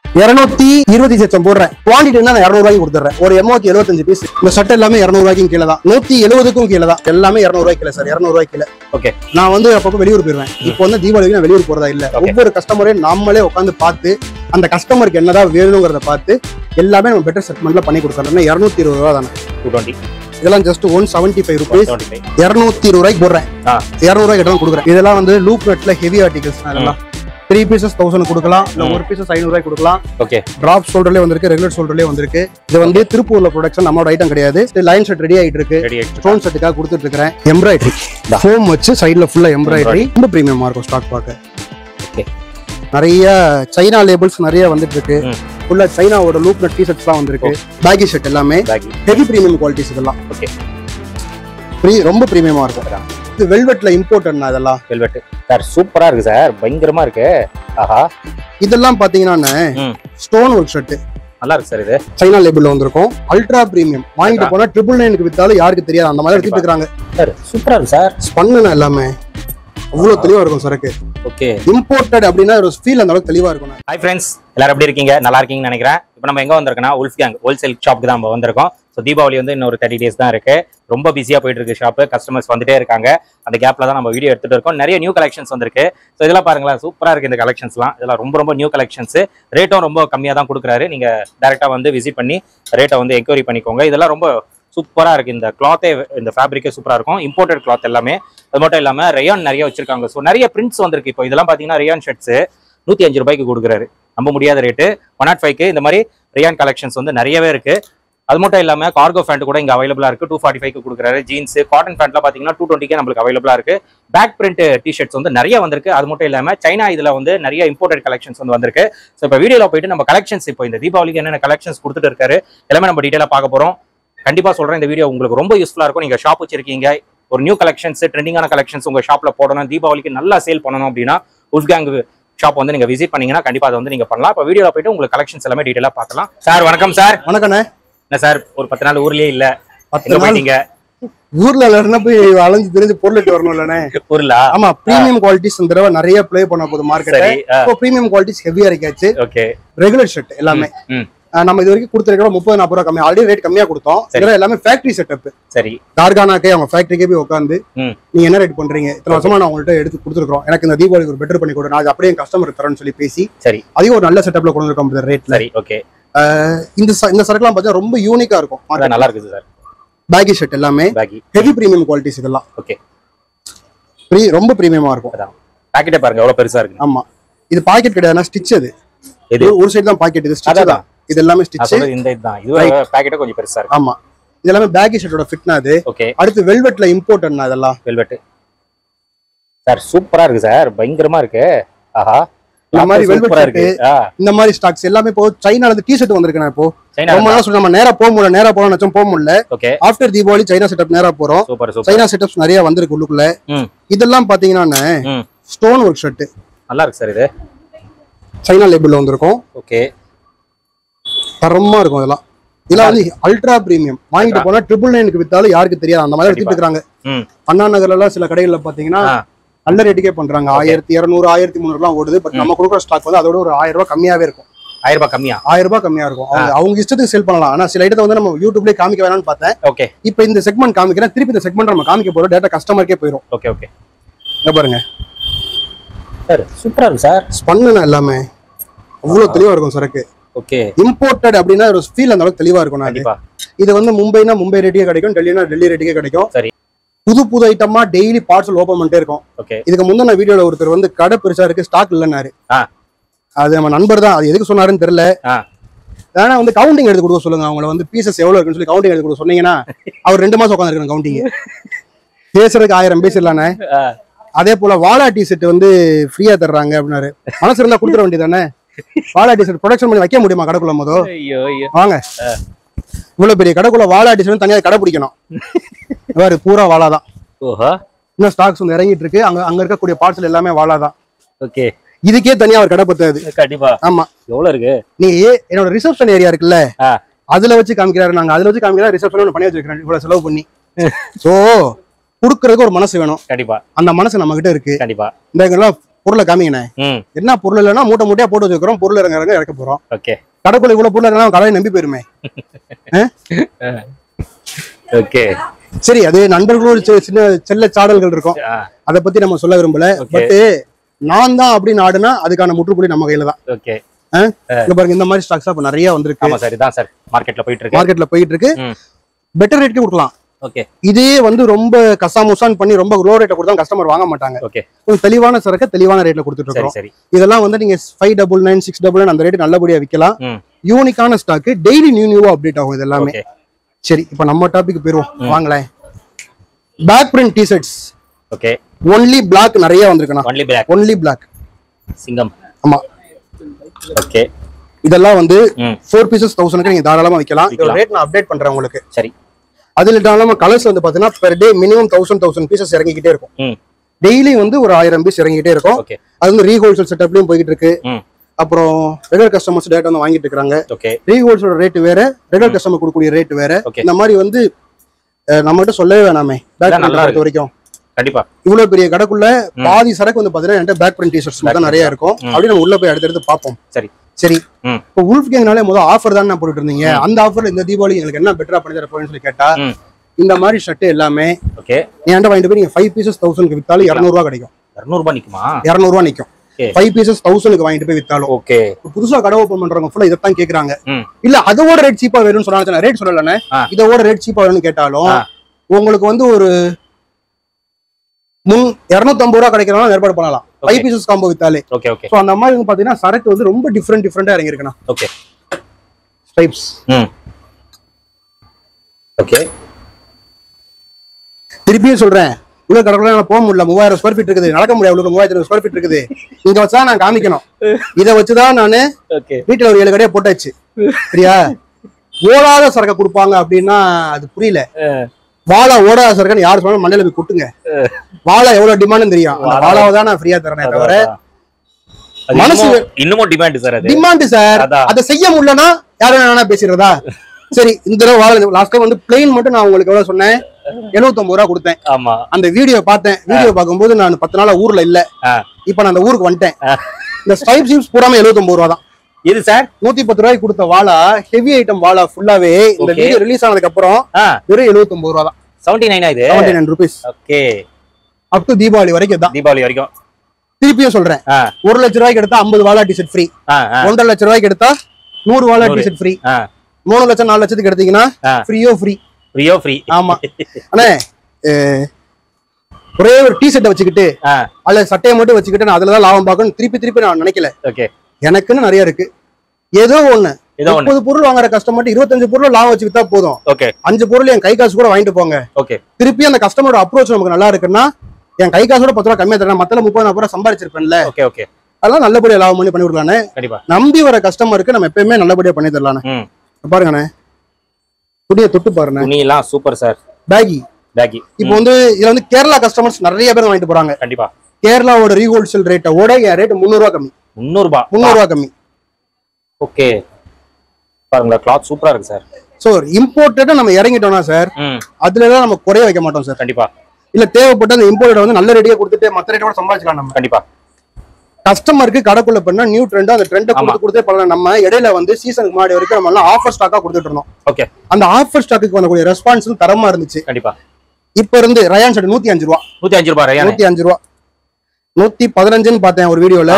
220 லட்சம் போடுறேன். குவான்டிட்டி நான் 200 ரூபாய்க்கு கொடுத்துறேன். ஒரு 275 பீஸ். இந்த ஷர்ட் எல்லாமே 200 ரூபாய்க்கு கீழே தான். 170க்கும் கீழே தான். எல்லாமே 200 ரூபாய்க்கு கீழே சார். 200 ரூபாய்க்கு கீழே. ஓகே. நான் வந்து அப்பப்போ வெளியூர் போயிருவேன். இப்போ வந்து தீபாவளிக்கு நான் வெளியூர் போறதா இல்ல. ஒவ்வொரு கஸ்டமரையும் நம்மளே உட்காந்து பார்த்து அந்த கஸ்டமருக்கு என்னதான் வேணுங்கிறத பார்த்து எல்லாமே நம்ம பெட்டர் செட்மெண்ட்ல பண்ணி கொடுத்துறோம். 220 ரூபா தானே. 220. இதெல்லாம் ஜஸ்ட் 175 rupees. 220 ரூபாய்க்கு போடுறேன். 200 ரூபாய்க்கு எடுத்து கொடுக்குறேன். இதெல்லாம் வந்து லூப் நெட்ல ஹெவி ஆர்டிகல்ஸ். அதெல்லாம் 3 pieces 1000 கொடுக்கலாம். இல்ல 1 pieces 500 ரூபாய்க்கு கொடுக்கலாம். ஓகே. டிராப் ஷோல்டர்லயே வந்திருக்கு, ரெகுலர் ஷோல்டர்லயே வந்திருக்கு. இது வந்து திருப்பூர்ல ப்ரொடக்ஷன், நம்மளோட ஐட்டம் கிடையாது. லைன் செட் ரெடி ஆயிட்டு இருக்கு. ஸ்டோன் செட்டுக்காக கொடுத்துட்டு இருக்கேன். எம்ப்ராய்டரி ஃபோம் வச்சு சைடுல ஃபுல்லா எம்ப்ராய்டரி. ரொம்ப பிரீமியமா இருக்கும் ஸ்டாக் பார்க்க. ஓகே. நிறைய சைனா லேபிள்ஸ் நிறைய வந்துட்டு இருக்கு. ஃபுல்லா சைனாவோட லூப் நட் டி-ஷர்ட்ஸ்லாம் வந்திருக்கு. பேகி ஷர்ட் எல்லாமே ஹெவி பிரீமியம் குவாலிட்டிஸ் இதெல்லாம். ஓகே. ரொம்ப பிரீமியமா இருக்கும். இது வெல்வெட்ல இம்போர்ட்டட்னா இதெல்லாம். வெல்வெட் சார் சூப்பரா இருக்கு சார். பயங்கரமா இருக்கு. ஆஹா. இதெல்லாம் பாத்தீங்கன்னா ஸ்டோன் ஒர்க் ஷர்ட். நல்லா இருக்கு சார். இது சைனா லேபிள்ல வந்திருக்கும். Ultra premium. வாங்கிட்டு போனா 999க்கு வித்தாலும் யாருக்கு தெரியாது. அந்த மாதிரி எடுத்துட்டு இருக்காங்க சார். சூப்பரா இருக்கு சார். ஸ்பன்னுனா எல்லாமே அவ்வளவு தெளிவா இருக்கும் சரக்கு. ஓகே. இம்போர்ட்டட் அப்படின்னா ஒரு ஃபீல் அந்த அளவுக்கு தெளிவா இருக்கும். ஹாய் ஃப்ரெண்ட்ஸ், எல்லாரும் எப்படி இருக்கீங்க? நல்லா இருக்கீங்கன்னு நினைக்கிறேன். இப்போ நம்ம எங்க வந்திருக்கோம்னா உல்ஃப் கேங் ஹோல்சேல் ஷாப்புக்கு தான் நம்ம வந்திருக்கோம். ஸோ தீபாவளி வந்து இன்னொரு 30 days தான் இருக்கு. ரொம்ப பிஸியா போயிட்டு இருக்கு ஷாப்பு. கஸ்டமர்ஸ் வந்துட்டே இருக்காங்க. அந்த கேப்ல தான் நம்ம வீடியோ எடுத்துட்டு இருக்கோம். நிறைய நியூ கலெக்ஷன்ஸ் வந்திருக்கு. ஸோ இதெல்லாம் பாருங்களேன், சூப்பரா இருக்கு இந்த கலெக்ஷன்ஸ்லாம். இதெல்லாம் ரொம்ப நியூ கலெக்ஷன்ஸ். ரேட்டும் ரொம்ப கம்மியா தான் கொடுக்குறாரு. நீங்க டைரக்டா வந்து விசிட் பண்ணி ரேட்டை வந்து என்கொயரி பண்ணிக்கோங்க. இதெல்லாம் ரொம்ப சூப்பரா இருக்கு. இந்த கிளாத்தே, இந்த ஃபேப்ரிக்கே சூப்பரா இருக்கும். இம்போர்ட்டட் கிளாத் எல்லாமே. அது மட்டும் இல்லாம ரயான் நிறைய வச்சிருக்காங்க. ஸோ நிறைய பிரிண்ட்ஸ் வந்திருக்கு. இப்போ இதெல்லாம் பாத்தீங்கன்னா ரயான் ஷர்ட்ஸ் 105 ரூபாய்க்கு கொடுக்குறாரு. நம்ப முடியாத ரேட்டு. 105க்கு இந்த மாதிரி ரயான் கலெக்ஷன்ஸ் வந்து நிறையவே இருக்கு. அது மட்டும் இல்லாம கார்கோ பேண்ட் கூட இங்க அவைலபிளா இருக்கு. 245க்கு கொடுக்குறாரு. ஜீன்ஸ், காட்டன் பேண்ட்ல பாத்தீங்கன்னா 220க்கு நம்மளுக்கு அவைலபிளா இருக்கு. பேக் பிரிண்ட் டி-ஷர்ட்ஸ் வந்து நிறைய வந்திருக்கு. அது மட்டும் இல்லாம சைனா இதுல வந்து நிறைய இம்போர்ட்டட் கலெக்ஷன்ஸ் வந்து வந்திருக்கு. ஸோ இப்போ வீடியோல போயிட்டு நம்ம கலெக்ஷன்ஸ், இப்போ இந்த தீபாவளிக்கு என்னென்ன கலெக்ஷன்ஸ் கொடுத்துட்டு இருக்காரு எல்லாமே நம்ம டீடைலா பார்க்க போறோம். கண்டிப்பா சொல்றேன், இந்த வீடியோ உங்களுக்கு ரொம்ப யூஸ்ஃபுல்லா இருக்கும். நீங்க ஷாப் வச்சிருக்கீங்க, ஒரு நியூ கலெக்ஷன்ஸ், ட்ரெண்டிங்கான கலெக்ஷன்ஸ் உங்க ஷாப்ல போடணும், தீபாவளிக்கு நல்லா சேல் பண்ணணும் அப்படின்னா உல்ஃப் கேங் ஷாப் வந்து நீங்க விசிட் பண்ணீங்கன்னா கண்டிப்பா அதை வந்து நீங்க பண்ணலாம். இப்போ வீடியோல போயிட்டு உங்களுக்கு கலெக்ஷன்ஸ் எல்லாமே டீடைலா பார்க்கலாம். சார் வணக்கம் சார். வணக்கண்ணே. என்ன சார் ஒரு 10 நாள் ஊர்லயே இல்ல? எங்க போயிட்டீங்க? ஊர்ல இல்லன்னா போய் அலைஞ்சு தெரிஞ்சு பொருள் எடுத்து வரணும் இல்லனே. ஊர்ல ஆமா, பிரீமியம் குவாலிட்டிஸ் இந்த தடவை நிறைய ப்ளே பண்ண போகுது மார்க்கெட். இப்போ பிரீமியம் குவாலிட்டிஸ் ஹெவியா இருக்காச்சு. ஓகே. ரெகுலர் ஷர்ட் எல்லாமே நம்ம இது வரைக்கும் கொடுத்துருக்கோம் 30-40 ரூபா கம்மி. ஆல்ரெடி ரேட் கம்மியா கொடுத்தோம். இதெல்லாம் எல்லாமே ஃபேக்டரி செட்டப். சரி. கார்கானாக்கே அவங்க ஃபேக்டரிக்கே போய் உட்காந்து நீங்க என்ன ரேட் பண்றீங்க, இத்தனை வருஷமா நான் உங்கள்கிட்ட எடுத்து கொடுத்துருக்கோம், எனக்கு இந்த தீபாவளிக்கு ஒரு பெட்டர் பண்ணி கொடு, நான் அப்படியே கஸ்டமர் தரேன்னு சொல்லி பேசி சரி அதையும் ஒரு நல்ல செட்டப்ல கொண்டு வந்திருக்கோம் ரேட்ல. சரி. ஓகே. இந்த சரக்குலாம் பார்த்தா ரொம்ப யூனிக்கா இருக்கும். நல்லா இருக்குது சார். பேகி ஷர்ட் எல்லாமே ஹெவி பிரீமியம் குவாலிட்டிஸ் இதெல்லாம். ஓகே. ரொம்ப பிரீமியமா இருக்கும். பாக்கெட்டே பாருங்க எவ்வளவு பெருசா இருக்கு. ஆமா, இது பாக்கெட் கிடையாதுனா ஸ்டிட்ச். அது இது ஒரு சைடு தான் பாக்கெட், இது ஸ்டிட்ச் தான். இது எல்லாமே ஸ்டிட்ச். இந்த இதுதான். இது பாக்கெட்டே கொஞ்சம் பெருசா இருக்கு. ஆமா, இது எல்லாமே பேகி ஷர்ட்டோட ஃபிட்னா அது. ஓகே. அடுத்து வெல்வெட்ல இம்போர்ட்டட்னா இதெல்லாம். வெல்வெட் சார் சூப்பரா இருக்கு சார். பயங்கரமா இருக்கு. ஆஹா. இந்த மாதிரி வெல்வெட் இருக்கு. இந்த மாதிரி ஸ்டாக்ஸ் எல்லாமே இப்போ சைனால இருந்து டி-ஷர்ட் வந்திருக்கு. இப்போ ரொம்ப நாள் சொல்ல நம்ம நேரா போக முடியல, நேரா போறோம் நினைச்சோம் போக முடியல. Okay. After Deepavali China setup நேரா போறோம். Super super. சைனா செட்டப்ஸ் நிறைய வந்திருக்கு உள்ளுக்குள்ள. இதெல்லாம் பாத்தீங்கன்னா ஸ்டோன் ஒர்க் ஷர்ட். நல்லா இருக்கு சார். இது சைனா லேபிள்ல வந்திருக்கும். ஓகே. தரமா இருக்கும் இதெல்லாம். இதெல்லாம் வந்து அல்ட்ரா பிரீமியம். வாங்கிட்டு போனா 999க்கு வித்தாலும் யாருக்கு தெரியாது. அந்த மாதிரி எடுத்துட்டு இருக்காங்க. அண்ணா நகர்ல எல்லாம் சில கடைகள்ல பாத்தீங்கன்னா நல்ல ரேட்டுக்கே பண்றாங்க. 1200 1300 எல்லாம் ஓடுது. பட் நம்ம கொடுக்குற ஸ்டாக் வந்து அதோட ஒரு 1000 ரூபாய் கம்மியாவே இருக்கும். 1000 ரூபாய் கம்மியா? 1000 ரூபாய் கம்மியா இருக்கும். அவங்க இஷ்டத்துக்கு சேல் பண்ணலாம். ஆனா சில இடத்தை வந்து நம்ம யூடியூப்லயே காமிக்க வேணாம்னு பார்த்தேன். ஓகே. இப்போ இந்த செக்மெண்ட் காமிக்கிறேன். திருப்பி இந்த செக்மெண்ட் நம்ம காமிக்க போறோம். டேட்டா கஸ்டமருக்கே போயிடும். Okay okay. இங்க பாருங்க சார். சூப்பரா இருக்கு சார். ஸ்பன்னுனா எல்லாமே அவ்வளவு தெளிவா இருக்கும் சரக்கு. ஓகே. இம்போர்ட்டட் அப்படின்னா ஒரு ஃபீல் அந்த அளவுக்கு தெளிவா இருக்கும். கண்டிப்பா. இது வந்து மும்பைனா மும்பை ரேட்டுக்கே கிடைக்கும், டெல்லினா டெல்லி ரேட்டுக்கே கிடைக்கும். சரி. புது ஐட்டமா டெய்லி பார்சல் ஓபன் பண்ணிட்டே இருக்கும். ஓகே. இதுக்கு முந்தின வீடியோல ஒருத்தர் வந்து கடை பெருசா இருக்கு, ஸ்டாக் இல்லன்னாரு. அது நம்ம நண்பர் தான். அது எதுக்கு சொன்னாருன்னு தெரியல. ஆனா வந்து கவுண்டிங் எடுத்து கொடுக்க சொல்லுங்க. அவங்கள வந்து பீசஸ் எவ்வளவு இருக்குன்னு சொல்லி கவுண்டிங் எடுத்து கொடுக்க சொன்னீங்கன்னா அவர் 2 மாசம் உட்காந்துருக்கணும் கவுண்டிங். பேசுறதுக்கு 1000 பேசிடலானே. அதே போல வாலா டி-ஷர்ட் வந்து ஃப்ரீயா தர்றாங்க அப்படின்னாரு. மனசு இருந்தா கொடுத்துட வேண்டியதானே. வாலா டி-ஷர்ட் ப்ரொடக்ஷன் பண்ணி வைக்க முடியுமா கடைக்குள்ள? மொதோ வாங்க, இவ்வளவு பெரிய கடைக்குள்ள வாலா டி-ஷர்ட் தனியா கடை பிடிக்கணும். வேறு பூரா வாலா தான். ஓஹோ. இன்னும் ஸ்டாக்ஸ் வந்து இறங்கிட்டு இருக்கு. அங்க இருக்கக்கூடிய பார்சல் எல்லாமே வாலா தான். ஓகே. இதுக்கே தனியா ஒரு கடை பத்தாது. கண்டிப்பா. ஆமா. எவ்வளவு இருக்கு? நீ என்னோட ரிசப்ஷன் ஏரியா இருக்குல்ல, அதுல வச்சு காமிக்கிறாரு. நாங்க அதுல வச்சு காமிக்கிறா ரிசப்ஷன் பண்ணி வச்சிருக்கேன் இவ்வளவு செலவு பண்ணி. சோ குடுக்கறதுக்கு ஒரு மனசு வேணும். கண்டிப்பா. அந்த மனசு நம்ம கிட்ட இருக்கு. கண்டிப்பா. இந்த பொருளை காமிங்கண்ணே. என்ன பொருள் இல்லைன்னா மூட்டை மூட்டையா போட்டு வச்சுக்கிறோம், பொருள் இறக்க போறோம். கடைக்குள்ள இவ்வளவு பொருள் இருந்தாலும் கடையை நம்பி போயிருமே. சரி, அது நண்பர்களும் சின்ன செல்ல சாடல்கள் இருக்கும், அதை பத்தி நம்ம சொல்ல விரும்பல. பட் நான் தான் அப்படின்னு ஆடுனா அதுக்கான முற்றுப்புள்ளி நம்ம கையில தான். பாருங்க, இந்த மாதிரி ஸ்டாக்ஸ் இப்ப நிறைய வந்திருக்கு. மார்க்கெட்ல போயிட்டு இருக்கு. பெட்டர் ரேட்க்கு கொடுக்கலாம். இதே வந்து ரொம்ப கசாமுசான் பண்ணி ரொம்ப லோ ரேட்ட கொடுத்தா கஸ்டமர் வாங்க மாட்டாங்க. கொஞ்சம் தெளிவான சரக்கு தெளிவான ரேட்ல கொடுத்துட்டு இருக்கோம். இதெல்லாம் வந்து நீங்க 599 699 அந்த ரேட் நல்லபடியா விற்கலாம். யூனிக்கான ஸ்டாக், டெய்லி நியூவா அப்டேட் ஆகும் இது எல்லாமே. சரி, இப்ப நம்ம டாபிக் போயிருவோம், வாங்களேன். Back print T-shirts. Only black நிறைய வந்திருக்குண்ணா. ஒன்லி பிளாக் சிங்கம். ஆமா. இதெல்லாம் வந்து 4 பீசஸ் 1000க்கு நீங்க தாராளமா விற்கலாம். இந்த ரேட் நான் அப்டேட் பண்றேன் உங்களுக்கு. சரி, அதுல இல்லாம கலர்ஸ் வந்து பாத்தீங்கன்னா பெர் டே மினிமம் 1000 பீசஸ் இறங்கிக்கிட்டே இருக்கும். டெய்லி வந்து ஒரு 1000 பீஸ் இறங்கிட்டே இருக்கும். அது வந்து ரீஹோல்சேல் செட்டப்லயும் போயிட்டு இருக்கு. அப்புறம் ரெகுலர் கஸ்டமர்ஸ் டேட்டா வந்து வாங்கிட்டு இருக்காங்க. ரீஹோல்சேல் ரேட் வேற, ரெகுலர் கஸ்டமர் கொடுக்கக்கூடிய ரேட் வேற. இந்த மாதிரி வந்து நம்ம கிட்ட சொல்லவே வேணாமே. பேக் பிரிண்ட் வரைக்கும் கண்டிப்பா இவ்வளவு பெரிய கடைக்குள்ள பாதி சரக்கு வந்து பாத்தீங்கன்னா என்கிட்ட பேக் பிரிண்ட் டி-ஷர்ட்ஸ் தான் நிறைய இருக்கும். அப்படி நம்ம உள்ள போய் அடுத்து பார்ப்போம். சரி சரி, இப்போ உல்ஃப் கேங்னாலே முதல் ஆஃபர் தான் நான் போட்டுட்டு இருந்தீங்க. அந்த ஆஃபர்ல இந்த தீபாவளி எங்களுக்கு என்ன பெட்டரா பண்ணி தர போறேன்னு சொல்லி கேட்டா, இந்த மாதிரி ஷர்ட் எல்லாமே என்கிட்ட வாங்கிட்டு போய் நீங்க 5 பீசஸ் 1000க்கு வித்தாலும் 200 ரூபாய் கிடைக்கும். 200 ரூபாய் நிக்குமா? 200 ரூபாய் நிக்கும். 5 பீசஸ் 1000க்கு வாங்கிட்டு போய் வித்தாலும். ஓகே, புதுசா கடை ஓபன் பண்றவங்க ஃபுல்லா இதைத்தான் கேக்குறாங்க. இல்ல அதோட ரேட் சீப்பா வேணும்னு சொன்னாங்க, ரேட் சொல்லலனே, இதோட ரேட் சீப்பா வேணும்னு கேட்டாலும் உங்களுக்கு வந்து ஒரு 250 ரூபாய் கிடைக்கிறனால ஏற்பாடு பண்ணலாம். 5 பீசஸ் காம்போ வித்தாலே. Okay okay. சோ அந்த மாதிரி வந்து பாத்தீங்கன்னா சரக்கு வந்து ரொம்ப டிஃபரெண்டா இறங்கி இருக்குண்ணா. Okay, stripes. ஓகே, திருப்பியும் சொல்றேன், உள்ள கடற்கரை போக முடியல, 3000 ஸ்கொயர் ஃபீட் இருக்குது, நடக்க முடியாது. உங்களுக்கு 3000 ஸ்கொயர் ஃபீட் இருக்குது, இங்க வச்சா நான் காமிக்கணும். இதை வச்சுதான் நானு வீட்டுல ஒரு 7 கடையை போட்டாச்சு. சரியா? ஓடாத சரக்கை கொடுப்பாங்க அப்படின்னா அது புரியல. வாழை ஓடாத சரக்குன்னு யாரு சொன்னாலும் மண்ணில போய் கொட்டுங்க. வாழை எவ்வளவு டிமாண்ட் தெரியும். அந்த வாழாவை தான் நான் ஃப்ரீயா தரேன் தவிர மனசு இன்னமும் டிமாண்ட் சார். அதை செய்ய முடியலன்னா யாரும் வேணா பேசிடுறதா? சரி, இந்த தடவை வாழை லாஸ்ட் டைம் வந்து பிளெயின் மட்டும் நான் உங்களுக்கு எவ்வளவு சொன்னேன், 79 ரூபா கொடுத்தேன். அந்த வீடியோ பார்த்தேன். வீடியோ பார்க்கும்போது நான் 10 நாளா ஊர்ல இல்ல, இப்ப நான் அந்த ஊருக்கு வந்துட்டேன். இந்த ஸ்ட்ரைப் சீப்ஸ் பூராம 79 ரூபா தான். இது சார் 110 ரூபாய்க்கு கொடுத்த வாழா, ஹெவி ஐட்டம் வாழா ஃபுல்லாவே இந்த வீடியோ ரிலீஸ் ஆனதுக்கு அப்புறம் வெறும் 79 ரூபா தான். 79 rupees. Okay, up to Deepavali வரைக்கும் தான். தீபாவளி வரைக்கும். திருப்பியும் சொல்றேன், 1 லட்சம் ரூபாய்க்கு எடுத்தா 50 வாழா டிஷர்ட் ஃப்ரீ. 1.5 லட்சம் ரூபாய்க்கு எடுத்தா 100 வாழா டிஷர்ட் ஃப்ரீ. 3 லட்சம் 4 லட்சத்துக்கு எடுத்தீங்கன்னா ஃப்ரீயோ ஃப்ரீ. ஆமா அண்ணே, ஒரே ஒரு டி ஷர்ட்டை வச்சுக்கிட்டு அல்ல சட்டையை மட்டும் வச்சுக்கிட்டு நான் அதுலதான் லாபம் பார்க்கணும் திருப்பி நான் நினைக்கல. எனக்குன்னு நிறைய இருக்கு. ஏதோ ஒண்ணு 30 பொருள் வாங்குற கஸ்டமர் 25 பொருள் லாபம் வச்சு வித்தா போதும். 5 பொருள் என் கை காசு கூட வாங்கிட்டு போங்க. திருப்பி அந்த கஸ்டமரோட அப்ரோச் நமக்கு நல்லா இருக்குன்னா என் கை காசோட 10 ரூபா கம்மியா தரேன், மத்தல 30 ரூபா சம்பாதிச்சிருப்பேன்ல. அதெல்லாம் நல்லபடியா லாபம் பண்ணி விடலானே. நம்பி வர கஸ்டமருக்கு நம்ம எப்பயுமே நல்லபடியா பண்ணி தரலானே. பாருங்கண்ணே, துணியை தொட்டு பாருங்க, துணியெல்லாம் சூப்பர் சார். பேகி இப்போ வந்து இதுல வந்து கேரளா கஸ்டமர்ஸ் நிறைய பேர் வாங்கிட்டு போறாங்க. கண்டிப்பா கேரளாவோட ரீஹோல்சேல் ரேட்டோட என் ரேட் 300 ரூபா கம்மி. 300 ரூபா கம்மி. ஓகே, பாருங்க கிளாத் சூப்பரா இருக்கு சார். சோ இம்போர்ட்டடா நம்ம இறங்கிட்டோம்னா சார் அதுலதான் நம்ம குறைய வைக்க மாட்டோம் சார். கண்டிப்பா இல்ல, தேவைப்பட்ட அந்த இம்போர்ட்டட் வந்து நல்ல ரேட்டியா கொடுத்துட்டு மத்த ரேட்டோட சம்பாதிக்கலாம் நம்ம. கண்டிப்பா கஸ்டமருக்கு கடைக்குள்ள பண்ணா நியூ ட்ரெண்ட், அந்த ட்ரெண்டை கொடுத்தே பண்ணலாம். நம்ம இடையில வந்து சீசனுக்கு முன்னாடி வரைக்கும் நம்ம ஆஃபர் ஸ்டாக்கா கொடுத்துட்டு இருந்தோம். ஓகே, அந்த ஆஃபர் ஸ்டாக்கு வரக்கூடிய ரெஸ்பான்ஸ் தரமா இருந்துச்சு. கண்டிப்பா இப்ப இருந்து ரயான் ஷர்ட் 105 ரூபா. 105 ரூபா 115ன்னு பார்த்தேன் ஒரு வீடியோல.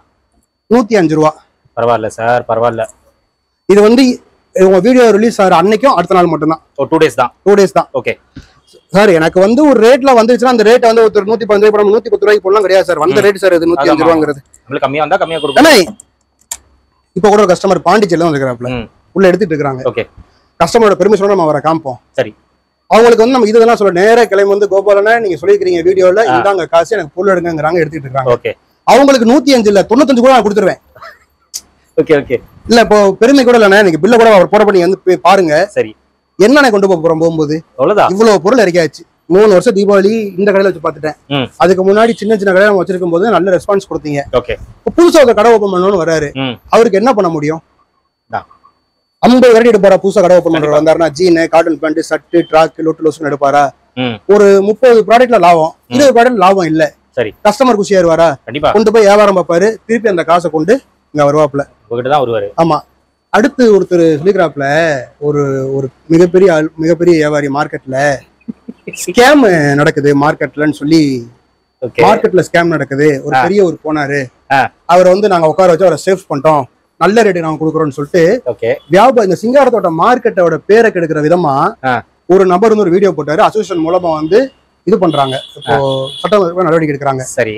105 ரூபா. பரவாயில்ல சார், பரவாயில்ல. இது வந்து உங்க வீடியோ ரிலீஸ் ஆகிற அன்னைக்கும் அடுத்த நாள் மட்டும் தான். 2 டேஸ் தான். ஓகே சார், எனக்கு வந்து ஒரு ரேட்ல வந்துச்சுன்னா அந்த ரேட் வந்து ஒரு 115 ரூபாய் 110 ரூபாய்க்கு போடலாம் கிடையாது சார். வந்த ரேட் சார் இது 105 ரூபாங்கிறது. கம்மியா வந்தா கம்மியா கொடுப்பேன். இப்ப கூட ஒரு கஸ்டமர் பாண்டிச்சேரியில வந்துருக்காப்ல, உள்ள எடுத்துட்டு இருக்காங்க. ஓகே, கஸ்டமரோட பெர்மிஷனோட நம்ம வர காமிப்போம். சரி, அவங்களுக்கு வந்து நம்ம இதெல்லாம் சொல்ல நேர கிளம்பி வந்து கோபாலனா நீங்க சொல்லிருக்கீங்க வீடியோல, இந்தாங்க காசு எனக்கு பொருள் எடுங்கிறாங்க, எடுத்துட்டு இருக்காங்க. ஓகே, அவங்களுக்கு 105 இல்ல 95 கூட நான் கொடுத்துருவேன். ஓகே ஓகே, இல்ல இப்போ பெருமை கூட இல்லண்ணே, நீங்க பில்ல கூட அவர் போட பண்ணி வந்து பாருங்க. சரி, என்னென்ன கொண்டு போறோம் போகும்போது இவ்வளவு பொருள் இறக்கியாச்சு. 3 வருஷம் தீபாவளி இந்த கடையில வச்சு பாத்துட்டேன். அதுக்கு முன்னாடி சின்ன கடையில நம்ம வச்சிருக்கும் போது நல்ல ரெஸ்பான்ஸ் கொடுத்தீங்க. புதுசா ஒரு கடை ஓபன் பண்ணணும்னு வராரு, அவருக்கு என்ன பண்ண முடியும்? 50 வெரைட்டி எடுப்பாரா? புதுசா கடை ஓபன் பண்ற வந்தாருன்னா ஜீன், காட்டன் பேண்ட், சட்டு, ட்ராக், லொட்டு லோசன் எடுப்பாரா? ஒரு 30 ப்ராடக்ட்ல லாபம், 20 ப்ராடக்ட் லாபம் இல்ல. சரி. கஸ்டமர் குஷியா இருவாரா? கண்டிப்பா. கொண்டு போய் வியாபாரம் பார்ப்பாரு, திருப்பி அந்த காசை கொண்டு இங்க வருவாப்புல, உங்ககிட்ட தான் வருவாரு. ஆமா. அடுத்து ஒருத்தர் சொல்லிக்கிறாப்புல, ஒரு ஒரு மிகப்பெரிய வியாபாரி மார்க்கெட்ல ஸ்கேம் நடக்குது மார்க்கெட்லன்னு சொல்லி, மார்க்கெட்ல ஸ்கேம் நடக்குது, ஒரு பெரிய ஒரு போனாரு, அவரை வந்து நாங்க உட்கார வச்சு அவரை சேவ் பண்ணிட்டோம், நல்ல ரேட்டு நாங்க கொடுக்குறோம்னு சொல்லிட்டு வியாபாரம் இந்த சிங்காரத்தோட மார்க்கெட்டோட பேரை கெடுக்கிற விதமா ஒரு நபர் வந்து ஒரு வீடியோ போட்டாரு. அசோசியேஷன் மூலமா வந்து இது பண்றாங்க, இப்போ சட்ட நடவடிக்கை எடுக்கிறாங்க. சரி.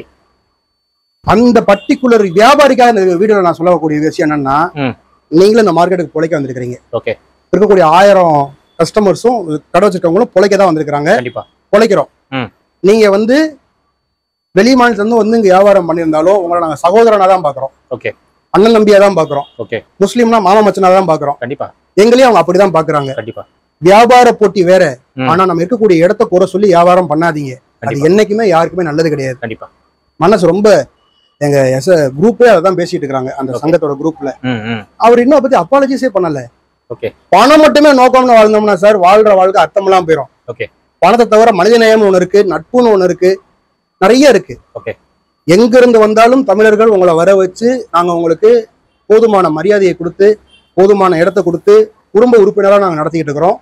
அந்த பர்டிகுலர் வியாபாரிக்காக இந்த வீடியோல நான் சொல்லக்கூடிய விஷயம் என்னன்னா, நீங்களும் இந்த மார்க்கெட்டுக்கு பொழைக்க வந்திருக்கீங்க. இருக்கக்கூடிய 1000 கஸ்டமர்ஸும் கடை வச்சிருக்கவங்களும் பொழைக்க தான் வந்திருக்காங்க. பொழைக்கிறோம். நீங்க வந்து வெளி மாநிலத்துல இருந்து வந்து இங்க வியாபாரம் பண்ணியிருந்தாலும் உங்களை நாங்க சகோதரனா தான் பாக்குறோம், அண்ணன் நம்பியா தான் பாக்குறோம், முஸ்லீம்னா மாமா மச்சனா தான் பாக்குறோம். எங்களையும் அவங்க அப்படிதான் பாக்குறாங்க. வியாபார போட்டி வேற, ஆனா நம்ம இருக்கக்கூடிய இடத்த குறை சொல்லி வியாபாரம் பண்ணாதீங்க. அது என்னைக்குமே யாருக்குமே நல்லது கிடையாது. மனசு ரொம்ப எங்க குரூப்பே அதான் பேசிட்டு இருக்காங்க, அந்த சங்கத்தோட குரூப்ல. அவர் இன்னும் பத்தி அப்பாலஜிஸே பண்ணல. பணம் மட்டுமே நோக்கம்னு வாழ்ந்தோம்னா சார், வாழ்ற வாழ்க்கை அர்த்தமெல்லாம் போயிடும். பணத்தை தவிர மனித நேயம் ஒண்ணு இருக்கு, நட்புன்னு ஒண்ணு இருக்கு, நிறைய இருக்கு. எங்க இருந்து வந்தாலும் தமிழர்கள் உங்களை வர வச்சு நாங்க உங்களுக்கு போதுமான மரியாதையை கொடுத்து போதுமான இடத்தை கொடுத்து குடும்ப உறுப்பினராக நாங்க நடத்திக்கிட்டு இருக்கிறோம்.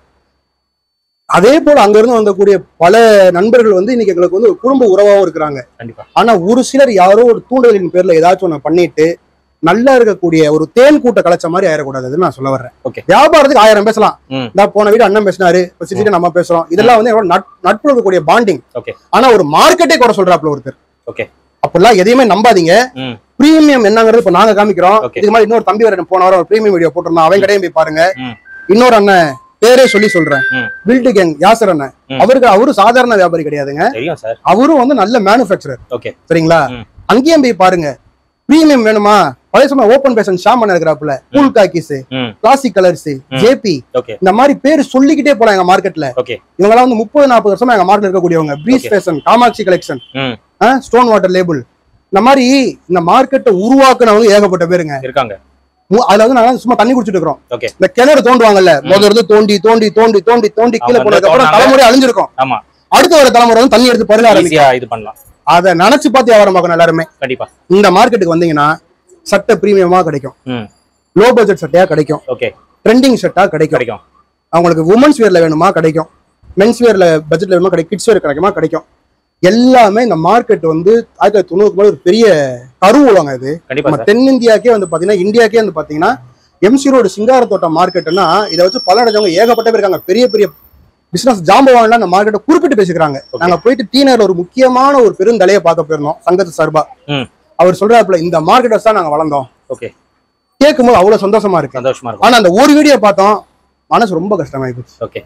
அதே போல அங்க இருந்து வந்தக்கூடிய பல நண்பர்கள் வந்து இன்னைக்கு எங்களுக்கு வந்து ஒரு குடும்ப உறவாகவும் இருக்கிறாங்க. ஆனா ஒரு சிலர் யாரோ ஒரு தூண்டுதலின் பேர்ல ஏதாச்சும் ஒண்ணு பண்ணிட்டு நல்லா இருக்கக்கூடிய ஒரு தேன் கூட்ட கலைச்ச மாதிரி ஆயிடக்கூடாதுன்னு நான் சொல்ல வர்றேன். வியாபாரத்துக்கு 1000 பேசலாம். நான் போன வீடு அண்ணன் பேசினாரு, நம்ம பேசுறோம், இதெல்லாம் வந்து நட்பு இருக்கக்கூடிய பாண்டிங். ஆனா ஒரு மார்க்கெட்டே கூட சொல்றாப்புல ஒருத்தர். அப்படிலாம் எதையுமே நம்பாதீங்க. பிரீமியம் என்னங்கிறது இப்ப நாங்க காமிக்கிறோம். இது மாதிரி இன்னொரு தம்பி வர போன வாரம் ஒரு பிரீமியம் வீடியோ போட்டிருந்தோம், அவன் கடையும் போய் பாருங்க. இன்னொரு அண்ணன் பேரே சொல்றேன், பில்டு கேங் யாசர் அண்ணன், அவரு சாதாரண வியாபாரி கிடையாதுங்க, அவரும் வந்து நல்ல மேனுபேக்சரர். சரிங்களா? அங்கேயும் போய் பாருங்க. பிரீமியம் வேணுமா, பழைய சமயம் ஓபன் பேஷன் ஷாம் பண்ண இருக்கிறாப்புல, cool khakis, classic colours, JB, இந்த மாதிரி பேர் சொல்லிக்கிட்டே போலாம் எங்க மார்க்கெட்ல. இவங்க எல்லாம் வந்து 30-40 வருஷமா எங்க மார்க்கெட்ல இருக்கக்கூடியவங்க. Breeze fashion, Kamatchi collection, stone water label, இந்த மாதிரி இந்த மார்க்கெட்டை உருவாக்குனவங்க ஏகப்பட்ட பேருங்க இருக்காங்க. அதுல வந்து நாங்க சும்மா தண்ணி குடிச்சிட்டு இருக்கிறோம். இந்த கிணறு தோண்டுவாங்கல்ல, முதல்ல தோண்டி தோண்டி தோண்டி தோண்டி தோண்டி கீழே போனதுக்கு அப்புறம் தலைமுறை அழிஞ்சிருக்கும். அடுத்த ஒரு தலைமுறை வந்து தண்ணி எடுத்து பருக ஆரம்பிக்கும். அதை நினைச்சு பார்த்து வியாபாரம் பார்க்கணும் எல்லாருமே. கண்டிப்பா இந்த மார்க்கெட்டுக்கு வந்தீங்கன்னா சட்டை பிரீமியமா கிடைக்கும், லோ பட்ஜெட் சட்டையா கிடைக்கும், ட்ரெண்டிங் ஷர்ட்டா கிடைக்கும், அவங்களுக்கு உமன்ஸ் வேர்ல வேணுமா கிடைக்கும், மென்ஸ் வேர்ல பட்ஜெட்ல வேணுமா கிடைக்கும், கிட்ஸ் வேர் கிடைக்கும். எல்லாமே இந்த மார்க்கெட் வந்து 1990 ஒரு பெரிய கருவூலங்க. இது நம்ம தென்னிந்தியாக்கே வந்து பாத்தீங்கன்னா, இந்தியாக்கே வந்து பாத்தீங்கன்னா எம்சி ரோடு சிங்காரத்தோட்ட மார்க்கெட்னா இதை வச்சு பல இடவங்க ஏகப்பட்ட பேர் இருக்காங்க. பெரிய பெரிய பிசினஸ் ஜாம்பவான்லாம் அந்த மார்க்கெட்டை குறிப்பிட்டு பேசிக்கிறாங்க. நாங்க போயிட்டு டீனர்ல ஒரு முக்கியமான ஒரு பெருந்தலையை பார்க்க போயிருந்தோம் சங்கத்து சார்பா. அவர் சொல்றாப்புல, இந்த மார்க்கெட்டை தான் நாங்க வளர்ந்தோம். கேட்கும்போது அவ்வளவு சந்தோஷமா இருக்கு. ஆனா அந்த ஒரு வீடியோ பார்த்தோம், மனசு ரொம்ப கஷ்டமாயி போச்சு.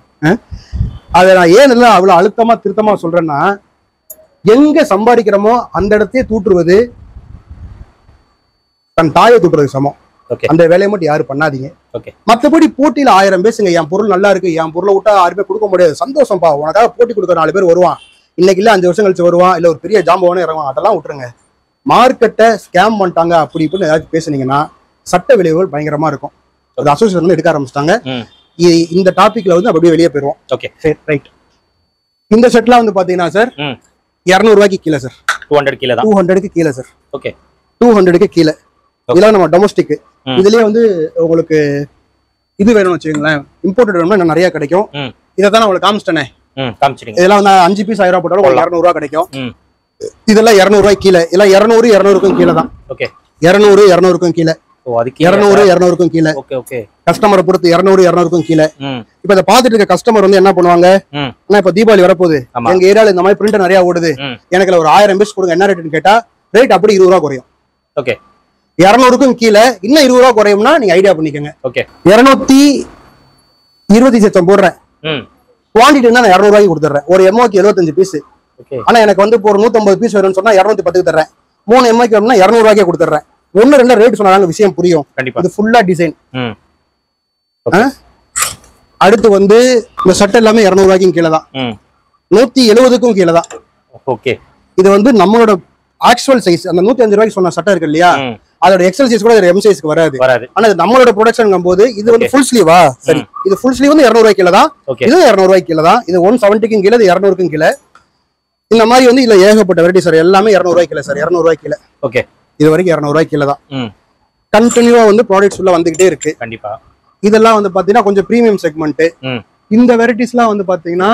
அதை நான் ஏன் இல்லை அவ்வளவு அழுத்தமா திருத்தமா சொல்றேன்னா, எங்க சம்பாதிக்கிறோமோ அந்த இடத்தையே தூற்றுவது தன் தாயை தூற்றுறது சமம். அந்த வேலையை மட்டும் யாரும் பண்ணாதீங்க. மற்றபடி போட்டியில 1000 பேசுங்க, என் பொருள் நல்லா இருக்கு, என் பொருளை விட்டா யாருமே கொடுக்க முடியாது, சந்தோஷம்ப்பா, உனக்காக போட்டி கொடுக்குற 4 பேர் வருவான், இன்னைக்கு இல்ல 5 வருஷம் கழிச்சு வருவான், இல்ல ஒரு பெரிய ஜாம்பவானே இறங்குவான், அதெல்லாம் விட்டுருங்க. மார்க்கெட்டை ஸ்கேம் பண்ணிட்டாங்க அப்படி இப்படின்னு ஏதாச்சும் பேசுனீங்கன்னா சட்ட விளைவுகள் பயங்கரமா இருக்கும். அது அசோசியேஷன் எடுக்க ஆரம்பிச்சிட்டாங்க. இந்த டாபிக்ல வந்து அப்படியே வெளியே போயிருவோம். ரைட். இந்த செட்லாம் வந்து பாத்தீங்கன்னா சார் 200 ரூபாய்க்கு கீழே சார், 200க்கு கீழே சார், 200க்கு கீழே. இதெல்லாம் நம்ம டொமஸ்டிக். இதுலயே வந்து உங்களுக்கு இது வேணும்னு வச்சுக்கோங்களேன், இம்போர்ட்டட் வேணும்னா நிறைய கிடைக்கும். இதைதான் உங்களுக்கு காமிச்சிட்டேனே, இதெல்லாம் வந்து 5 பீஸ் 1000 ரூபாய் போட்டாலும் உங்களுக்கு 200 ரூபாய் கிடைக்கும். இதெல்லாம் 200 ரூபாய்க்கு கீழே, இதெல்லாம் 200-200க்கும் கீழே தான். 200-200க்கும் கீழே, 200-200க்கும் கீழே. கஸ்டமரை பொறுத்து 200-200க்கும் கீழே. இப்ப இதை பாத்துட்டு இருக்க கஸ்டமர் வந்து என்ன பண்ணுவாங்க, இப்ப தீபாவளி வரப்போகுது, எங்க ஏரியால இந்த மாதிரி பிரிண்ட் நிறைய ஓடுது, எனக்கு ஒரு 1000 பீஸ் கொடுங்க, என்ன ரேட்னு கேட்டா ரேட் அப்படி 20 ரூபா குறையும். 200க்கும் கீழே இன்னும் 20 ரூபா குறையும்னா நீங்க ஐடியா பண்ணிக்கோங்க. 220 சச்சம் போடுறேன், குவான்டிட்டி நான் 200 ரூபாய்க்கு கொடுத்துறேன். ஒரு எம்ஓக்கு 75 பீஸ். ஆனா எனக்கு வந்து ஒரு 150 பீஸ் வரும்னு சொன்னா 210க்கு தர்றேன். 3 எம்ஓக்கு வேணும்னா 200 ரூபாய்க்கே கொடுத்துறேன். 1-2 ரேட் சொன்னாங்க, விஷயம் புரியும். இது ஃபுல்லா டிசைன். அடுத்து வந்து இந்த சட்டை எல்லாமே 200 ரூபாய்க்கும் கீழே தான், 170க்கும் கீழே தான். இது வந்து நம்மளோட ஆக்சுவல் சைஸ். அந்த 105 ரூபாய்க்கு சொன்ன சட்டை இருக்கு இல்லையா, அதோட எக்ஸல் சைஸ் கூட எம் சைஸ்க்கு வராது. ஆனா இது நம்மளோட ப்ரொடக்ஷன் போது இது வந்து ஃபுல் ஸ்லீவா, சரி, இது ஃபுல் ஸ்லீவ் வந்து 200 ரூபாய்க்கு கீழே தான், இது 200 ரூபாய்க்கு கீழே தான். இது 170க்கும் கீழே, இது 200க்கும் கீழே. இந்த மாதிரி வந்து இதுல ஏகப்பட்ட வெரைட்டி சார். எல்லாமே 200 ரூபாய் கிலோ சார். 200 ரூபாய் கிலோ. ஓகே. இது வரைக்கும் 200 ரூபாய் கிலோ தான். கண்டினியூவா வந்து ப்ராடக்ட்ஸ் உள்ள வந்துகிட்டே இருக்கு. கண்டிப்பா. இதெல்லாம் வந்து பாத்தீங்கன்னா கொஞ்சம் பிரீமியம் செக்மெண்ட். இந்த வெரைட்டிஸ்லாம் வந்து பாத்தீங்கன்னா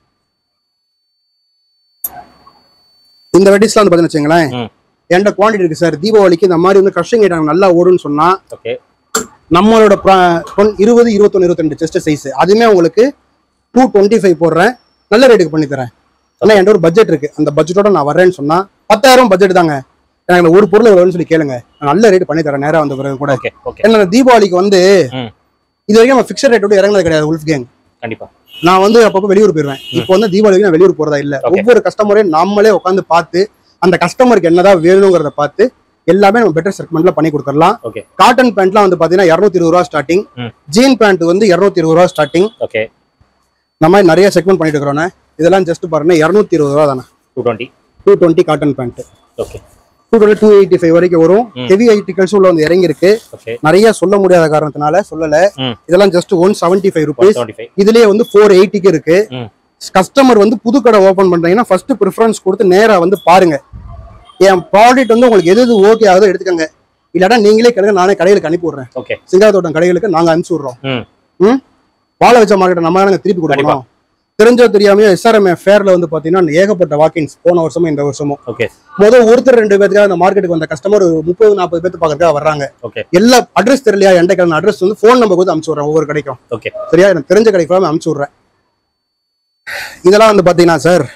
இந்த வெரைட்டிஸ்லாம் வந்து பாத்தீங்கன்னா வச்சுங்களேன், என்கிட்ட குவான்டிட்டி இருக்கு சார். தீபாவளிக்கு இந்த மாதிரி வந்து கிரஷிங் ஐட்டம் நல்லா ஓடுன்னு சொன்னா நம்மளோட 20, 21, 22 செஸ்ட் சைஸ் அதுமே உங்களுக்கு 225 போடுறேன். நல்ல ரேட்டுக்கு பண்ணி தரேன். ஆனா என்கிட்ட ஒரு பட்ஜெட் இருக்கு. அந்த பட்ஜெட்டோட நான் வரேன்னு சொன்னா 10,000 பட்ஜெட் தாங்க. எனக்கு ஒரு பொருள் எவ்வளவுன்னு சொல்லி கேளுங்க, நான் நல்ல ரேட் பண்ணி தரேன். நேரம் வந்த பிறகு கூட. ஏன்னா தீபாவளிக்கு வந்து இது வரைக்கும் நம்ம ஃபிக்ஸட் ரேட்டோட இறங்குனது கிடையாது உல்ஃப் கேங். கண்டிப்பா. நான் வந்து அப்பப்போ வெளியூர் போயிருவேன். இப்போ வந்து தீபாவளிக்கு நான் வெளியூர் போறதா இல்ல. ஒவ்வொரு கஸ்டமரையும் நம்மளே உட்காந்து பார்த்து அந்த கஸ்டமருக்கு என்னதான் வேணுங்கிறத பார்த்து எல்லாமே நம்ம பெட்டர் செக்மெண்ட்ல பண்ணி கொடுத்துடலாம். காட்டன் பேண்ட்லாம் வந்து பாத்தீங்கன்னா 220 ரூபா ஸ்டார்டிங். ஜீன் பேண்ட் வந்து 220 ரூபா ஸ்டார்டிங். இந்த மாதிரி நிறைய செக்மெண்ட் பண்ணிட்டு இருக்கிறோம். இதெல்லாம் ஜஸ்ட் பாருங்க 220 ரூபா தானே. 220 காட்டன் பேண்ட். 285 வரைக்கும் வரும். ஹெவி ஆர்டிகல்ஸ் உள்ள வந்து இறங்கி இருக்கு. நிறைய சொல்ல முடியாத காரணத்தினால சொல்லல. இதெல்லாம் ஜஸ்ட் 175 ரூபீஸ். இதுலயே வந்து 480க்கு இருக்கு. கஸ்டமர் வந்து புது கடை ஓபன் பண்றீங்கன்னா ஃபர்ஸ்ட் ப்ரிஃபரன்ஸ் கொடுத்து நேரா வந்து பாருங்க. என் ப்ராடக்ட் வந்து உங்களுக்கு எது ஓகே ஆகுதோ எடுத்துக்கங்க. இல்லாட்டா நீங்களே கேளுங்க, நானே கடைகளுக்கு அனுப்பி விடுறேன். சிங்காரத்தோட்டம் கடைகளுக்கு நாங்க அனுப்பிச்சு விடுறோம். வாழ வச்ச மார்க்கெட்டை நம்ம திருப்பி கொடுக்கணும். தெரிஞ்சோ தெரியாமையோ SRM ஃபேர்ல வந்து பாத்தீங்கன்னா ஏகப்பட்ட வாக்கின்ஸ் போன வருஷமும் இந்த வருஷமும். முதல் ஒருத்தர் 2 பேருக்காக அந்த மார்க்கெட்டுக்கு வந்த கஸ்டமர் 30-40 பேருக்கு பாக்கிறதுக்காக வர்றாங்க. எல்லா அட்ரஸ் தெரியலையா, என்கிட்ட அட்ரஸ் வந்து போன் நம்பர் கொடுத்து அனுப்பிச்சு விடுறேன் ஒவ்வொரு கடைக்கும். சரியா, எனக்கு தெரிஞ்ச கடைக்கு அனுப்பிச்சு விடுறேன். இதெல்லாம் வந்து பாத்தீங்கன்னா சார்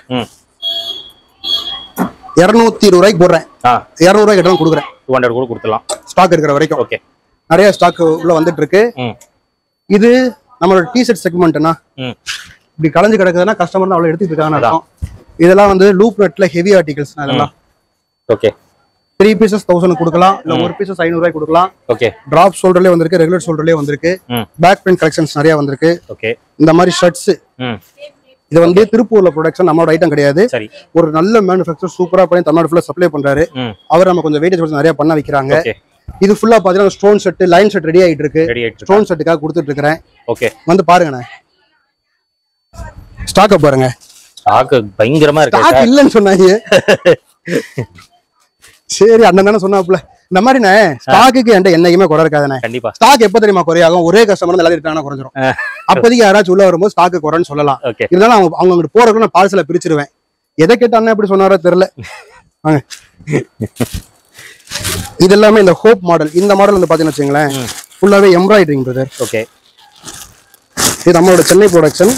220 ரூபாய்க்கு போடுறேன். 200 ரூபாய்க்கு தான் கொடுக்குறேன். 200 கூட கொடுத்துடலாம் ஸ்டாக் இருக்கிற வரைக்கும். நிறைய ஸ்டாக் உள்ள வந்துட்டு இருக்கு. இது நம்மளோட டிஷர்ட் செக்மெண்ட்னா இப்படி கலந்து கிடக்குதுன்னா கஸ்டமர் தான் அவ்வளவு எடுத்துட்டு இருக்காங்க. இதெல்லாம் வந்து லூப் நெட்ல ஹெவி ஆர்டிகல்ஸ். இதெல்லாம் 3 பீசஸ் 1000 கொடுக்கலாம், இல்ல 1 பீசஸ் 500 ரூபாய் கொடுக்கலாம். டிராப் ஷோல்டர்லயே வந்திருக்கு, ரெகுலர் ஷோல்டர்லயே வந்திருக்கு. பேக் பிரிண்ட் கலெக்ஷன்ஸ் நிறைய வந்திருக்கு. இந்த மாதிரி ஷர்ட்ஸ் இது வந்து திருப்பூர்ல ப்ரொடக்ஷன், நம்மளோட ஐட்டம் கிடையாது. ஒரு நல்ல மேனுஃபேக்சர் சூப்பரா பண்ணி தமிழ்நாடு ஃபுல்லா சப்ளை பண்றாரு. அவர் நம்ம கொஞ்சம் வெயிட்டேஜ் நிறைய பண்ண வைக்கிறாங்க. இது ஃபுல்லா பாத்தீங்கன்னா stone set, line set ready ஆயிட்டு இருக்கு. ஸ்டோன் செட்டுக்காக கொடுத்துட்டு இருக்கிறேன். வந்து பாருங்க, ஸ்டாக்க பாருங்க. ஸ்டாக் பயங்கரமா இருக்கு. ஸ்டாக் இல்லன்னு சொன்னாங்க. சரி, அண்ணன் தானே சொன்னாப்ல. இந்த மாதிரி ஸ்டாக்குக்கு என்கிட்ட என்னைக்குமே குறை இருக்காதுண்ணே. கண்டிப்பா. ஸ்டாக் எப்ப தெரியுமா குறையாகும்? ஒரே கஸ்டமர் எல்லாரும் இருக்காங்கன்னா குறைஞ்சிரும். அப்போதைக்கு யாராச்சும் உள்ள வரும்போது ஸ்டாக்கு குறைன்னு சொல்லலாம். இருந்தாலும் அவங்க அங்கிட்டு போறதுக்கு நான் பார்சலை பிரிச்சிருவேன். எதை கேட்ட அண்ணன் எப்படி சொன்னாரோ தெரியல. இது எல்லாமே இந்த ஹோப் மாடல். இந்த மாடல் வந்து பாத்தீங்கன்னா வச்சுங்களேன் ஃபுல்லாவே எம்ப்ராய்டரிங் பிரதர். இது நம்மளோட சென்னை ப்ரொடக்ஷன்.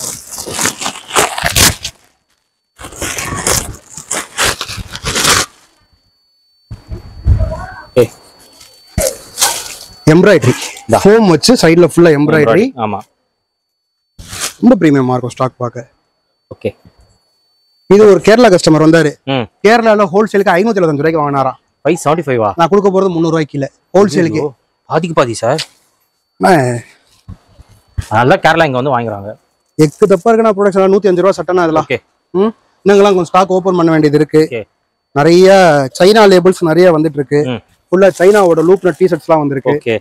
எம்ப்ராய்டரி ஹோம் வச்சு சைடுல ஃபுல்லா எம்ப்ராய்டரி. ஆமா, ரொம்ப பிரீமியமா இருக்கும் ஸ்டாக் பார்க்க. இது ஒரு கேரளா கஸ்டமர் வந்தாரு. கேரளால ஹோல்சேலுக்கு 575 ரூபாய்க்கு வாங்கினாராம். 575 நான் கொடுக்க போறது 300 ரூபாய்க்கு இல்ல, ஹோல்சேலுக்கு. பாதிக்கு பாதி சார். அதனால கேரளா இங்க வந்து வாங்குறாங்க. எக்கு தப்பா இருக்குன்னா ப்ரொடக்ஷன் 105 ரூபாய் சட்டனா அதெல்லாம். இன்னங்கெல்லாம் கொஞ்சம் ஸ்டாக் ஓபன் பண்ண வேண்டியது இருக்கு. நிறைய சைனா லேபிள்ஸ் நிறைய வந்துட்டு இருக்கு. ஃபுல்லா சைனாவோட லூப் நட் டி-ஷர்ட்ஸ்லாம் வந்திருக்கு.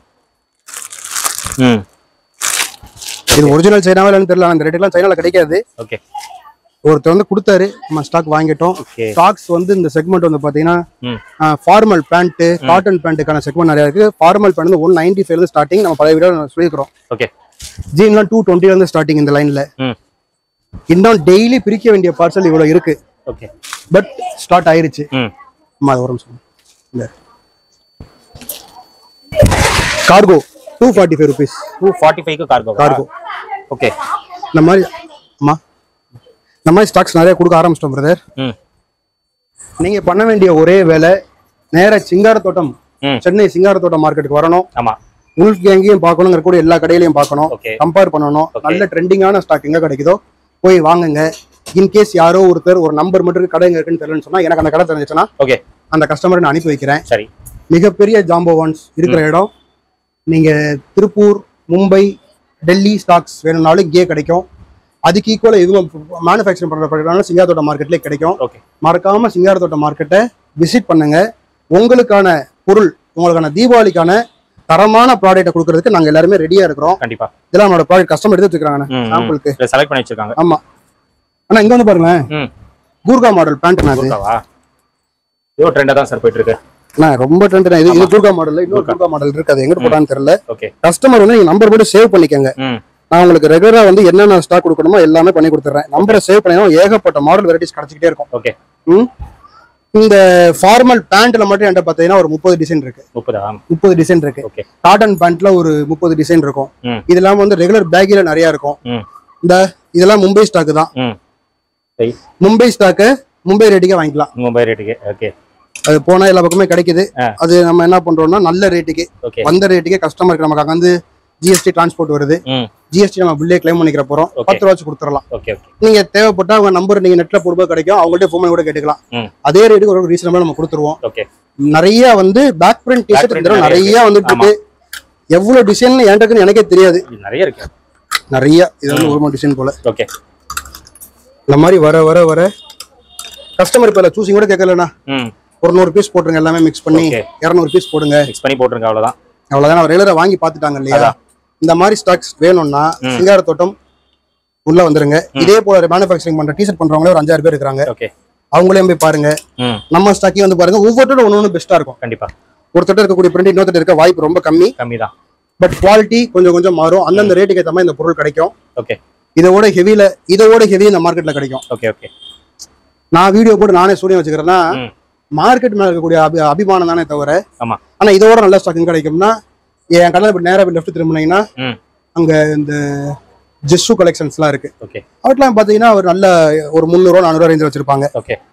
இது ஒரிஜினல் சைனாவா இல்லன்னு தெரியல. அந்த ரேட்டுலாம் சைனால கிடைக்காது. ஒருத்தர் வந்து கொடுத்தாரு, நம்ம ஸ்டாக் வாங்கிட்டோம். ஸ்டாக்ஸ் வந்து இந்த செக்மெண்ட் வந்து பாத்தீங்கன்னா ஃபார்மல் பேண்ட், காட்டன் பேண்ட்டுக்கான செக்மெண்ட் நிறைய இருக்கு. ஃபார்மல் பேண்ட் வந்து 195 இருந்து ஸ்டார்டிங். நம்ம பழைய வீடியோ சொல்லிக்கிறோம். ஜீன்லாம் 220 இருந்து ஸ்டார்டிங் இந்த லைன்ல. இன்னும் டெய்லி பிரிக்க வேண்டிய பார்சல் இவ்வளவு இருக்கு. பட் ஸ்டார்ட் ஆயிருச்சு. ஒரு நிமிஷம். Cargo 245 rupees. 245 கார்கோ. இந்த மாதிரி இந்த மாதிரி ஸ்டாக்ஸ் நிறைய கொடுக்க ஆரம்பிச்சிட்டோம் பிரதர். நீங்க பண்ண வேண்டிய ஒரே வேலை, நேரா சிங்காரத்தோட்டம், சென்னை சிங்காரத்தோட்டம் மார்க்கெட்டுக்கு வரணும். உல்ஃப் கேங்கையும் பார்க்கணுங்கிற கூட எல்லா கடையிலையும் பார்க்கணும், கம்பேர் பண்ணணும். நல்ல ட்ரெண்டிங்கான ஸ்டாக் எங்க கிடைக்குதோ போய் வாங்குங்க. இன்கேஸ் யாரோ ஒருத்தர் ஒரு நம்பர் மட்டும் கடை இருக்குன்னு தெரியலன்னு சொன்னா எனக்கு அந்த கடை தெரிஞ்சிச்சுன்னா அந்த கஸ்டமரை நான் அனுப்பி வைக்கிறேன். மிகப்பெரிய ஜாம்பவான்ஸ் இருக்கிற இடம். நீங்க திருப்பூர், மும்பை, டெல்லி ஸ்டாக்ஸ் வேணும்னாலும் இங்கே கிடைக்கும். அதுக்கு ஈக்குவலா இதுவும் மேனுஃபேக்சரிங் பண்ற சிங்காரத்தோட்டம் மார்க்கெட்லேயே கிடைக்கும். மறக்காம சிங்காரத்தோட்டம் மார்க்கெட்டை விசிட் பண்ணுங்க. உங்களுக்கான பொருள், உங்களுக்கான தீபாவளிக்கான தரமான ப்ராடக்ட்டை கொடுக்கறதுக்கு நாங்க எல்லாருமே ரெடியா இருக்கிறோம். கண்டிப்பா. இதெல்லாம் நம்மளோட ப்ராடக்ட் கஸ்டமர் எடுத்து வச்சிருக்காங்க, சாம்பிளுக்கு செலக்ட் பண்ணி வச்சிருக்காங்க. ஆமா. ஆனா இங்க வந்து பாருங்க, கூர்கா மாடல் பேண்ட் நான் இது ட்ரெண்டா தான் சார் போயிட்டு இருக்கு. நான் ரொம்ப ட்ரெண்ட் தான். இது கூர்கா மாடல்ல இன்னொரு கூர்கா மாடல் இருக்கு, அது எங்க போடான்னு தெரியல. கஸ்டமர் வந்து நீங்க நம்பர் மட்டும் சேவ் பண்ணிக்கங்க. நான் உங்களுக்கு ரெகுலரா வந்து என்னென்ன ஸ்டாக் கொடுக்கணுமோ எல்லாமே பண்ணி கொடுத்துறேன். நம்பரை சேவ் பண்ணினா ஏகப்பட்ட மாடல் வெரைட்டிஸ் கிடைச்சிக்கிட்டே இருக்கும். ஓகே. இந்த ஃபார்மல் பேண்ட்ல மட்டும் என்கிட்ட பாத்தீங்கன்னா ஒரு 30 டிசைன் இருக்கு. 30 டிசைன் இருக்கு. காட்டன் பேண்ட்ல ஒரு 30 டிசைன் இருக்கும். இதெல்லாம் வந்து ரெகுலர் பேக்கில நிறைய இருக்கும். இந்த இதெல்லாம் மும்பை ஸ்டாக் தான். மும்பை ஸ்டாக்கு மும்பை ரேட்டுக்கே வாங்கிக்கலாம். மும்பை ரேட்டுக்கே. ஓகே. அது போனா எல்லா பக்கமே கிடைக்குது. அது நம்ம என்ன பண்றோம்னா நல்ல ரேட்டுக்கு வந்த ரேட்டுக்கே கஸ்டமருக்கு நமக்கு அங்க வந்து ஜிஎஸ்டி டிரான்ஸ்போர்ட் வருது. ஜிஎஸ்டி நம்ம பில்லே கிளைம் பண்ணிக்கிற போறோம். 10 ரூபாய்க்கு கொடுத்துடலாம். நீங்க தேவைப்பட்டா அவங்க நம்பர் நீங்க நெட்ல போடும்போது கிடைக்கும். அவங்கள்ட்ட ஃபோன் பண்ணி கூட கேட்டுக்கலாம். அதே ரேட்டுக்கு ஒரு ரீசனபிளா நம்ம கொடுத்துருவோம். நிறைய வந்து பேக் பிரிண்ட் டிஷர்ட் நிறைய வந்துட்டு இருக்கு. எவ்வளவு டிசைன் என்கிட்ட எனக்கே தெரியாது. நிறைய இருக்கு. நிறைய இது வந்து ஒரு டிசைன் போல. ஓகே. இந்த மாதிரி வர வர வர கஸ்டமர் இப்ப சூசிங் கூட கேட்கலண்ணா, ஒரு 100 பீஸ் போட்டுருங்க, எல்லாமே மிக்ஸ் பண்ணி 200 பீஸ் போடுங்க, மிக்ஸ் பண்ணி போட்டுருங்க. அவ்வளவுதான். அவ்வளவுதான். ரெகுலரா வாங்கி பாத்துட்டாங்க இல்லையா? இந்த மாதிரி ஸ்டாக்ஸ் வேணும்னா சிங்கார தோட்டம் உள்ள வந்துருங்க. இதே போல மேனுஃபேக்சரிங் பண்ற டிஷர்ட் பண்றவங்களே ஒரு 5-6 பேர் இருக்காங்க. அவங்களையும் போய் பாருங்க. நம்ம ஸ்டாக்கையும் வந்து பாருங்க. ஒவ்வொருத்தரும் ஒண்ணு பெஸ்டா இருக்கும். கண்டிப்பா. ஒருத்தர் இருக்கக்கூடிய பிரிண்ட் இன்னொருத்தர் இருக்க வாய்ப்பு ரொம்ப கம்மி தான். பட் குவாலிட்டி கொஞ்சம் கொஞ்சம் மாறும். அந்தந்த ரேட்டுக்கு ஏற்ற மாதிரி இந்த பொருள் கிடைக்கும். ஓகே. இதோட ஹெவி இந்த மார்க்கெட்ல கிடைக்கும். Okay okay. நான் வீடியோ போட்டு நானே சூனியம் வச்சுக்கிறேன்னா மார்க்கெட் மேல இருக்கக்கூடிய அபிமானம் தானே தவிர. ஆனா இதோட நல்ல ஸ்டாக் கிடைக்கும்னா என் கடையில் இப்ப நேரா லெஃப்ட் திரும்பினீங்கன்னா அங்க இந்த ஜெஸ்ஸு கலெக்ஷன்ஸ் எல்லாம் இருக்கு. அவட்லாம் பாத்தீங்கன்னா ஒரு நல்ல ஒரு 300-400 ரேஞ்சில் வச்சிருப்பாங்க.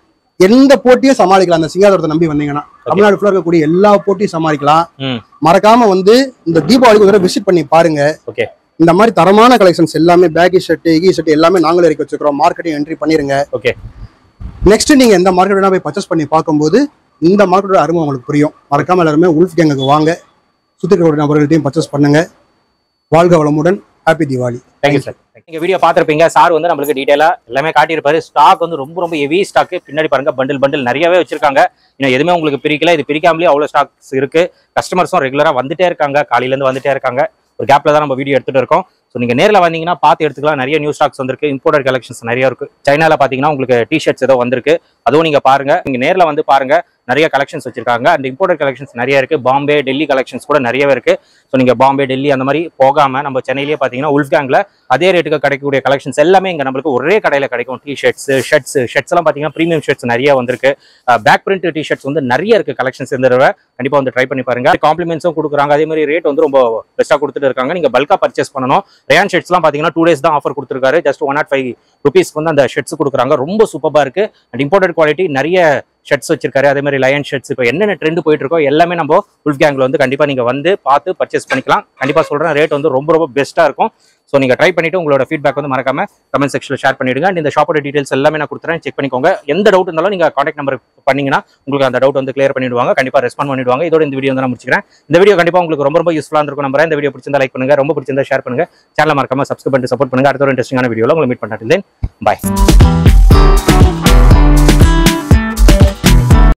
எந்த போட்டியும் சமாளிக்கலாம். அந்த சிங்காரத்தை நம்பி வந்தீங்கன்னா தமிழ்நாடு ஃபுல்லா இருக்கக்கூடிய எல்லா போட்டியும் சமாளிக்கலாம். மறக்காம வந்து இந்த தீபாவளிக்கு ஒரு விசிட் பண்ணி பாருங்க. இந்த மாதிரி தரமான கலெக்ஷன்ஸ் எல்லாமே பேக்கி ஷர்ட் எகி ஷர்ட் எல்லாமே நாங்களே இறக்கி வச்சிருக்கோம். மார்க்கெட்டிங் என்ட்ரி பண்ணிருங்க. ஓகே. நெக்ஸ்ட் நீங்க எந்த மார்க்கெட் வேணா போய் பர்ச்சேஸ் பண்ணி பார்க்கும்போது இந்த மார்க்கெட்டோட அருமை உங்களுக்கு புரியும். மறக்காம எல்லாருமே உல்ஃப் கேங்குக்கு வாங்க. சுத்தி இருக்கிற நபர்கள்ட்டையும் பர்ச்சேஸ் பண்ணுங்க. வாழ்க வளமுடன். ஹாப்பி தீபாவளி. Thank you sir. நீங்க வீடியோ பார்த்திருப்பீங்க. சார் வந்து நம்மளுக்கு டீடைலா எல்லாமே காட்டியிருப்பாரு. ஸ்டாக் வந்து ரொம்ப ரொம்ப ஹெவி ஸ்டாக். பின்னாடி பாருங்க பண்டில் நிறையவே வச்சிருக்காங்க. இன்னும் எதுவுமே உங்களுக்கு பிரிக்கல. இது பிரிக்காமலே அவ்வளவு ஸ்டாக்ஸ் இருக்கு. கஸ்டமர்ஸும் ரெகுலரா வந்துட்டே இருக்காங்க. காலையில இருந்து வந்துட்டே இருக்காங்க. ஒரு கேப்ல தான் நம்ம வீடியோ எடுத்துட்டு இருக்கோம். ஸோ நீங்க நேரில் வந்தீங்கன்னா பார்த்து எடுத்துக்கலாம். நிறைய நியூ ஸ்டாக்ஸ் வந்திருக்கு. இம்போர்ட்டட் கலெக்ஷன்ஸ் நிறைய இருக்கு. சைனால பாத்தீங்கன்னா உங்களுக்கு டிஷர்ட்ஸ் ஏதோ வந்திருக்கு. அதுவும் நீங்க பாருங்க. நீங்க நேரில் வந்து பாருங்க. நிறைய கலெக்ஷன்ஸ் வச்சிருக்காங்க. அந்த இம்போர்ட்டட் கலெக்ஷன்ஸ் நிறைய இருக்கு. பாம்பே டெல்லி கலெக்ஷன்ஸ் கூட நிறையவே இருக்கு. ஸோ நீங்க பாம்பே டெல்லி அந்த மாதிரி போகாம நம்ம சென்னையிலேயே பாத்தீங்கன்னா உல்ஃப் கேங்ல அதே ரேட்டுக்கு கிடைக்கக்கூடிய கலெக்ஷன்ஸ் எல்லாமே இங்க நம்மளுக்கு ஒரே கடையில கிடைக்கும். டிஷர்ட்ஸ் ஷர்ட்ஸ் எல்லாம் பாத்தீங்கன்னா ப்ரீமியம் ஷர்ட்ஸ் நிறைய வந்திருக்கு. பேக் பிரிண்ட் டிஷர்ட்ஸ் வந்து நிறைய இருக்கு கலெக்ஷன்ஸ். இந்த தடவை கண்டிப்பா வந்து ட்ரை பண்ணி பாருங்க. காம்ப்ளிமெண்ட்ஸும் கொடுக்குறாங்க. அதே மாதிரி ரேட் வந்து ரொம்ப பெஸ்ட்டா கொடுத்துட்டு இருக்காங்க. நீங்க பல்கா பர்ச்சேஸ் பண்ணணும். ரயான் ஷர்ட்ஸ் எல்லாம் பாத்தீங்கன்னா 2 days தான் ஆஃபர் கொடுத்துருக்காரு. ஜஸ்ட் 105 rupeesக்கு வந்து அந்த ஷர்ட்ஸ் கொடுக்குறாங்க. ரொம்ப சூப்பரா இருக்கு. அண்ட் இம்போர்ட்டட் குவாலிட்டி நிறைய ஷர்ட்ஸ் வச்சிருக்காரு. அதே மாதிரி லயன் ஷர்ட்ஸ் இப்போ என்னென்ன ட்ரெண்ட் போயிட்டு இருக்கோ எல்லாமே நம்ம உல்ஃப் கேங்ல வந்து கண்டிப்பா நீங்க வந்து பார்த்து பர்ச்சேஸ் பண்ணிக்கலாம். கண்டிப்பா சொல்றேன், ரேட் வந்து ரொம்ப ரொம்ப பெஸ்ட்டா இருக்கும். ஸோ நீங்க ட்ரை பண்ணிட்டு உங்களோட ஃபீட்பேக் வந்து மறக்காம கமெண்ட் செக்ஷன்ல ஷேர் பண்ணிடுங்க. அண்ட் இந்த ஷாப்போட டீடைல்ஸ் எல்லாமே நான் கொடுத்துறேன். செக் பண்ணிக்கோங்க. எந்த டவுட் இருந்தாலும் நீங்க கான்டாக்ட் நம்பர் பண்ணீங்கன்னா உங்களுக்கு அந்த டவுட் வந்து கிளியர் பண்ணிடுவாங்க. கண்டிப்பா ரெஸ்பாண்ட் பண்ணிடுவாங்க. இதோட இந்த வீடியோ வந்து நான் முடிச்சுக்கிறேன். இந்த வீடியோ கண்டிப்பா உங்களுக்கு ரொம்ப ரொம்ப யூஸ்ஃபுல்லா இருக்கும் நம்புறேன். இந்த வீடியோ பிடிச்சிருந்தா லைக் பண்ணுங்க. ரொம்ப பிடிச்சிருந்தா ஷேர் பண்ணுங்க. சேனலை மறக்காம சப்ஸ்கிரைப் பண்ணி சப்போர்ட் பண்ணுங்க. அடுத்த ஒரு இன்ட்ரெஸ்டிங்கான வீடியோல உங்களை மீட் பண்ணாட்டில் பாய்.